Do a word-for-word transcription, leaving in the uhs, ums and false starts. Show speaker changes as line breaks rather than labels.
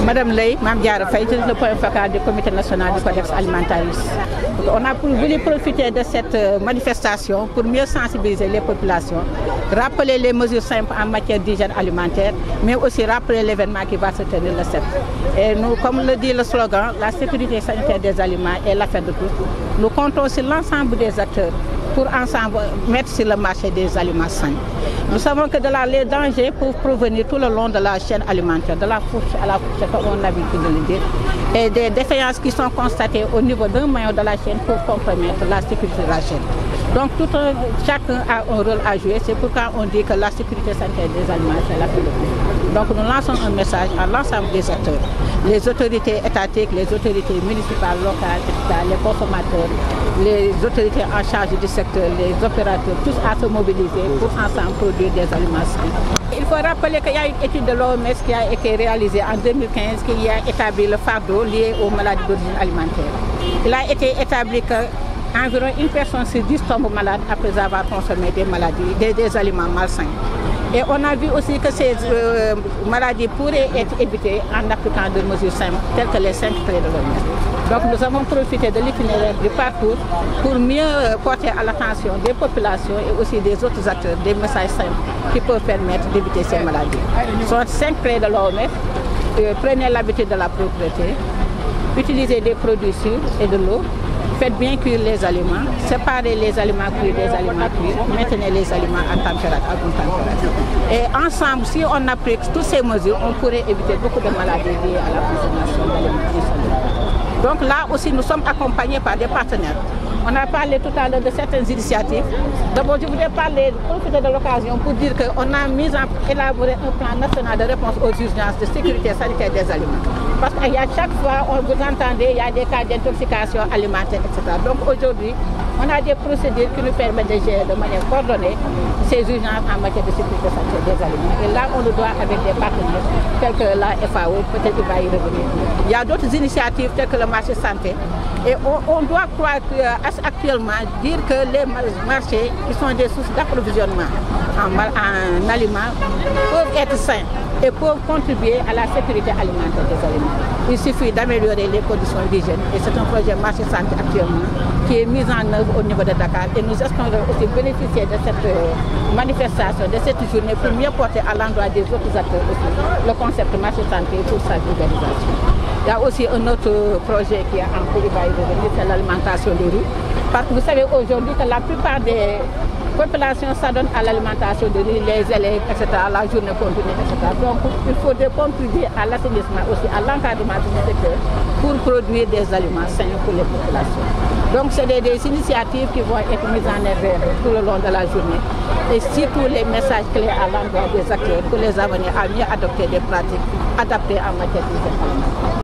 Madame Ley, Mme Diara Faye, c'est le point focal du Comité national du Codex Alimentarius. On a voulu profiter de cette manifestation pour mieux sensibiliser les populations, rappeler les mesures simples en matière d'hygiène alimentaire, mais aussi rappeler l'événement qui va se tenir le sept. Et nous, comme le dit le slogan, la sécurité sanitaire des aliments est l'affaire de tous. Nous comptons sur l'ensemble des acteurs pour ensemble mettre sur le marché des aliments sains. Nous savons que de là, les dangers peuvent provenir tout le long de la chaîne alimentaire, de la fourche à la fourche, comme on a l'habitude de le dire, et des défaillances qui sont constatées au niveau d'un maillon de la chaîne peuvent compromettre la sécurité de la chaîne. Donc tout un, chacun a un rôle à jouer, c'est pourquoi on dit que la sécurité sanitaire des aliments, c'est la priorité. Donc nous lançons un message à l'ensemble des acteurs, les autorités étatiques, les autorités municipales, locales, et cetera, les consommateurs, les autorités en charge du secteur, les opérateurs, tous à se mobiliser pour ensemble produire des aliments sains. Il faut rappeler qu'il y a une étude de l'O M S qui a été réalisée en deux mille quinze qui a établi le fardeau lié aux maladies d'origine alimentaire. Il a été établi que environ une personne sur dix tombe malade après avoir consommé des maladies, des, des aliments malsains. Et on a vu aussi que ces euh, maladies pourraient être évitées en appliquant des mesures simples, telles que les cinq clés de l'O M S. Donc nous avons profité de l'itinéraire du parcours pour mieux porter à l'attention des populations et aussi des autres acteurs des messages simples qui peuvent permettre d'éviter ces maladies. Ce sont cinq clés de l'O M S. Euh, prenez l'habitude de la propreté, utilisez des produits sûrs et de l'eau, faites bien cuire les aliments, séparez les aliments cuits des aliments cuits, maintenez les aliments à température, à bonne température. Et ensemble, si on applique toutes ces mesures, on pourrait éviter beaucoup de maladies liées à la consommation d'aliments insalubres. Donc là aussi, nous sommes accompagnés par des partenaires. On a parlé tout à l'heure de certaines initiatives. D'abord, je voudrais parler, profiter de l'occasion pour dire qu'on a mis en élaboré un plan national de réponse aux urgences de sécurité sanitaire des aliments. Parce qu'à chaque fois, on vous entendez, il y a des cas d'intoxication alimentaire, et cetera. Donc aujourd'hui, on a des procédures qui nous permettent de gérer de manière coordonnée ces urgences en matière de sécurité sanitaire des aliments. Et là, on le doit avec des partenaires tels que la F A O, peut-être qu'il va y revenir. Il y a d'autres initiatives telles que le marché santé. Et on, on doit croire qu'actuellement dire que les marchés qui sont des sources d'approvisionnement en, en aliments peuvent être sains et peuvent contribuer à la sécurité alimentaire des aliments. Il suffit d'améliorer les conditions d'hygiène et c'est un projet marché santé actuellement qui est mis en œuvre au niveau de Dakar et nous espérons aussi bénéficier de cette manifestation, de cette journée pour mieux porter à l'endroit des autres acteurs aussi le concept marché santé pour sa vulgarisation. Il y a aussi un autre projet qui est en cours, c'est l'alimentation des rues. Parce que vous savez aujourd'hui que la plupart des populations s'adonnent à l'alimentation de riz, les élèves, et cetera, la journée continue, et cetera. Donc il faudrait contribuer à l'assainissement aussi, à l'encadrement du secteur pour produire des aliments sains pour les populations. Donc c'est des, des initiatives qui vont être mises en œuvre tout le long de la journée. Et surtout les messages clés à l'endroit des acteurs pour les amener à mieux adopter des pratiques adaptées en matière d'hygiène alimentaire.